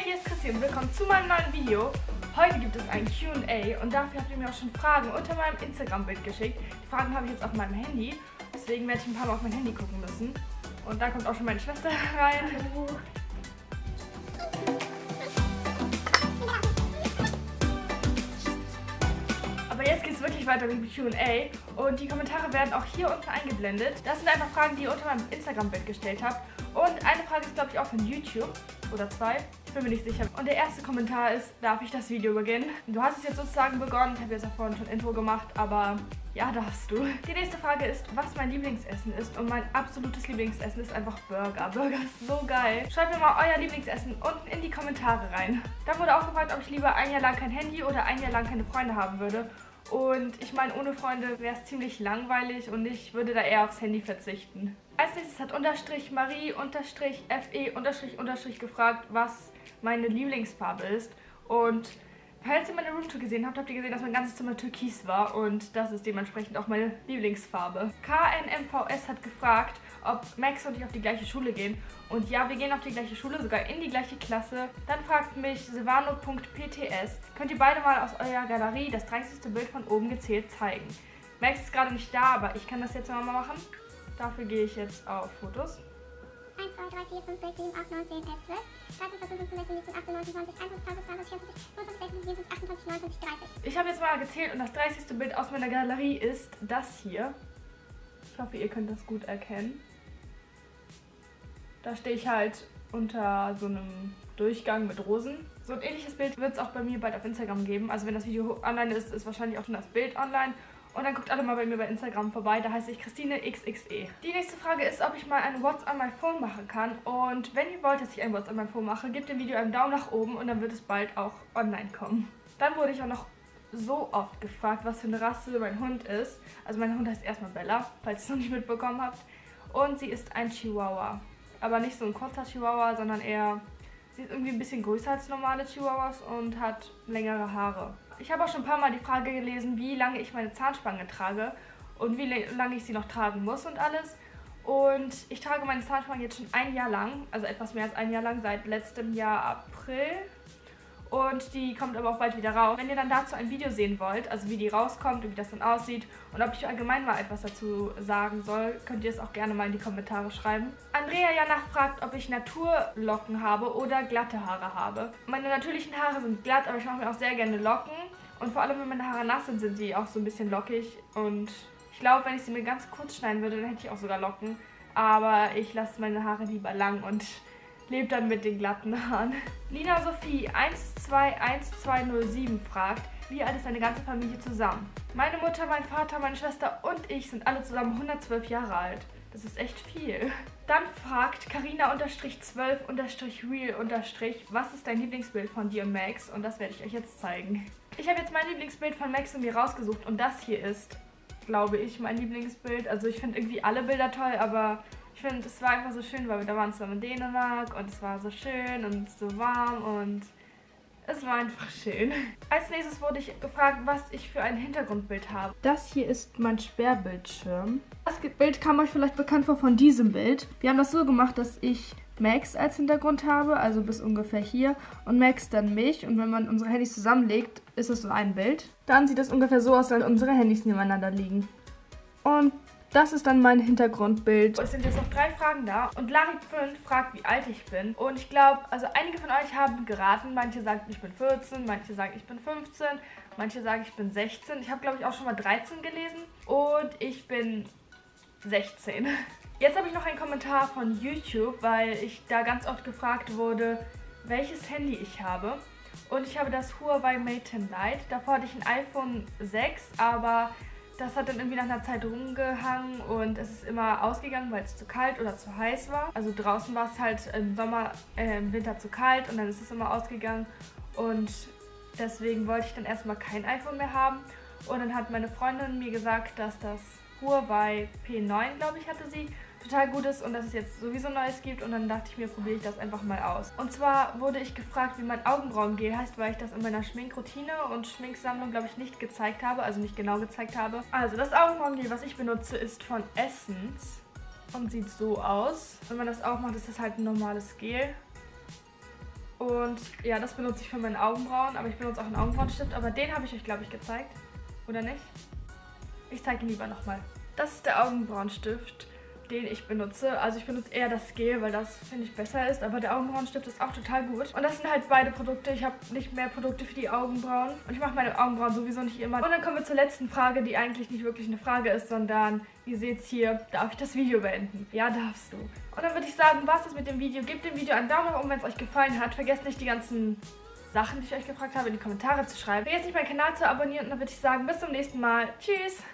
hier ist Christi und willkommen zu meinem neuen Video. Heute gibt es ein Q&A und dafür habt ihr mir auch schon Fragen unter meinem Instagram-Bild geschickt. Die Fragen habe ich jetzt auf meinem Handy, deswegen werde ich ein paar Mal auf mein Handy gucken müssen. Und da kommt auch schon meine Schwester rein. Hallo. Aber jetzt geht es wirklich weiter mit dem Q&A und die Kommentare werden auch hier unten eingeblendet. Das sind einfach Fragen, die ihr unter meinem Instagram-Bild gestellt habt. Und eine Frage ist, glaube ich, auch von YouTube. Oder zwei. Ich bin mir nicht sicher. Und der erste Kommentar ist, darf ich das Video beginnen? Du hast es jetzt sozusagen begonnen. Ich habe jetzt ja vorhin schon Intro gemacht, aber ja, darfst du. Die nächste Frage ist, was mein Lieblingsessen ist. Und mein absolutes Lieblingsessen ist einfach Burger. Burger ist so geil. Schreibt mir mal euer Lieblingsessen unten in die Kommentare rein. Dann wurde auch gefragt, ob ich lieber ein Jahr lang kein Handy oder ein Jahr lang keine Freunde haben würde. Und ich meine, ohne Freunde wäre es ziemlich langweilig und ich würde da eher aufs Handy verzichten. Als nächstes hat Marie_FE_ gefragt, was meine Lieblingsfarbe ist. Und falls ihr meine Roomtour gesehen habt, habt ihr gesehen, dass mein ganzes Zimmer türkis war. Und das ist dementsprechend auch meine Lieblingsfarbe. KNMVS hat gefragt, ob Max und ich auf die gleiche Schule gehen. Und ja, wir gehen auf die gleiche Schule, sogar in die gleiche Klasse. Dann fragt mich Silvano.pts, könnt ihr beide mal aus eurer Galerie das 30. Bild von oben gezählt zeigen? Max ist gerade nicht da, aber ich kann das jetzt mal machen. Dafür gehe ich jetzt auf Fotos. 1, 2, 3, 4, 5, 6, 7, 8, 9, 10, 11, 12, 13, 14, 15, 16, 17, 18, 19, 20, 21, 22, 23, 24, 25, 26, 27, 28, 29, 30. Ich habe jetzt mal gezählt und das 30. Bild aus meiner Galerie ist das hier. Ich hoffe, ihr könnt das gut erkennen. Da stehe ich halt unter so einem Durchgang mit Rosen. So ein ähnliches Bild wird es auch bei mir bald auf Instagram geben. Also wenn das Video online ist, ist wahrscheinlich auch schon das Bild online. Und dann guckt alle mal bei mir bei Instagram vorbei, da heiße ich ChristinaXXE. Die nächste Frage ist, ob ich mal ein What's on my phone machen kann. Und wenn ihr wollt, dass ich ein What's on my phone mache, gebt dem Video einen Daumen nach oben und dann wird es bald auch online kommen. Dann wurde ich auch noch so oft gefragt, was für eine Rasse mein Hund ist. Also mein Hund heißt erstmal Bella, falls ihr es noch nicht mitbekommen habt. Und sie ist ein Chihuahua. Aber nicht so ein kurzer Chihuahua, sondern eher, sie ist irgendwie ein bisschen größer als normale Chihuahuas und hat längere Haare. Ich habe auch schon ein paar Mal die Frage gelesen, wie lange ich meine Zahnspange trage und wie lange ich sie noch tragen muss und alles. Und ich trage meine Zahnspange jetzt schon ein Jahr lang, also etwas mehr als ein Jahr lang, seit letztem Jahr April. Und die kommt aber auch bald wieder raus. Wenn ihr dann dazu ein Video sehen wollt, also wie die rauskommt und wie das dann aussieht und ob ich allgemein mal etwas dazu sagen soll, könnt ihr es auch gerne mal in die Kommentare schreiben. Andrea Janach fragt, ob ich Naturlocken habe oder glatte Haare habe. Meine natürlichen Haare sind glatt, aber ich mache mir auch sehr gerne Locken. Und vor allem, wenn meine Haare nass sind, sind sie auch so ein bisschen lockig. Und ich glaube, wenn ich sie mir ganz kurz schneiden würde, dann hätte ich auch sogar Locken. Aber ich lasse meine Haare lieber lang und lebt dann mit den glatten Haaren. Lina Sophie 121207 fragt, wie alt ist deine ganze Familie zusammen? Meine Mutter, mein Vater, meine Schwester und ich sind alle zusammen 112 Jahre alt. Das ist echt viel. Dann fragt Carina_12_real_, was ist dein Lieblingsbild von dir und Max? Und das werde ich euch jetzt zeigen. Ich habe jetzt mein Lieblingsbild von Max und mir rausgesucht und das hier ist, glaube ich, mein Lieblingsbild. Also ich finde irgendwie alle Bilder toll, aber ich finde, es war einfach so schön, weil wir da waren zusammen in Dänemark und es war so schön und so warm und es war einfach schön. Als nächstes wurde ich gefragt, was ich für ein Hintergrundbild habe. Das hier ist mein Sperrbildschirm. Das Bild kam euch vielleicht bekannt vor von diesem Bild. Wir haben das so gemacht, dass ich Max als Hintergrund habe, also bis ungefähr hier, und Max dann mich. Und wenn man unsere Handys zusammenlegt, ist es so ein Bild. Dann sieht es ungefähr so aus, als unsere Handys nebeneinander liegen. Und das ist dann mein Hintergrundbild. Es sind jetzt noch 3 Fragen da. Und Larry5 fragt, wie alt ich bin. Und ich glaube, also einige von euch haben geraten. Manche sagen, ich bin 14, manche sagen, ich bin 15, manche sagen, ich bin 16. Ich habe, glaube ich, auch schon mal 13 gelesen. Und ich bin 16. Jetzt habe ich noch einen Kommentar von YouTube, weil ich da ganz oft gefragt wurde, welches Handy ich habe. Und ich habe das Huawei Mate 10 Lite. Davor hatte ich ein iPhone 6, aber das hat dann irgendwie nach einer Zeit rumgehangen und es ist immer ausgegangen, weil es zu kalt oder zu heiß war. Also draußen war es halt im Winter zu kalt und dann ist es immer ausgegangen. Und deswegen wollte ich dann erstmal kein iPhone mehr haben. Und dann hat meine Freundin mir gesagt, dass das Huawei P9, glaube ich, hatte sie, total gut ist und dass es jetzt sowieso Neues gibt. Und dann dachte ich mir, probiere ich das einfach mal aus. Und zwar wurde ich gefragt, wie mein Augenbrauengel heißt, weil ich das in meiner Schminkroutine und Schminksammlung, glaube ich, nicht gezeigt habe, also nicht genau gezeigt habe. Also das Augenbrauengel, was ich benutze, ist von Essence und sieht so aus. Wenn man das aufmacht, ist das halt ein normales Gel. Und ja, das benutze ich für meine Augenbrauen, aber ich benutze auch einen Augenbrauenstift, aber den habe ich euch, glaube ich, gezeigt. Oder nicht? Ich zeige ihn lieber nochmal. Das ist der Augenbrauenstift, den ich benutze. Also ich benutze eher das Gel, weil das, finde ich, besser ist. Aber der Augenbrauenstift ist auch total gut. Und das sind halt beide Produkte. Ich habe nicht mehr Produkte für die Augenbrauen. Und ich mache meine Augenbrauen sowieso nicht immer. Und dann kommen wir zur letzten Frage, die eigentlich nicht wirklich eine Frage ist, sondern, ihr seht es hier, darf ich das Video beenden? Ja, darfst du. Und dann würde ich sagen, was ist mit dem Video? Gebt dem Video einen Daumen nach oben, wenn es euch gefallen hat. Vergesst nicht, die ganzen Sachen, die ich euch gefragt habe, in die Kommentare zu schreiben. Vergesst nicht, meinen Kanal zu abonnieren. Und dann würde ich sagen, bis zum nächsten Mal. Tschüss!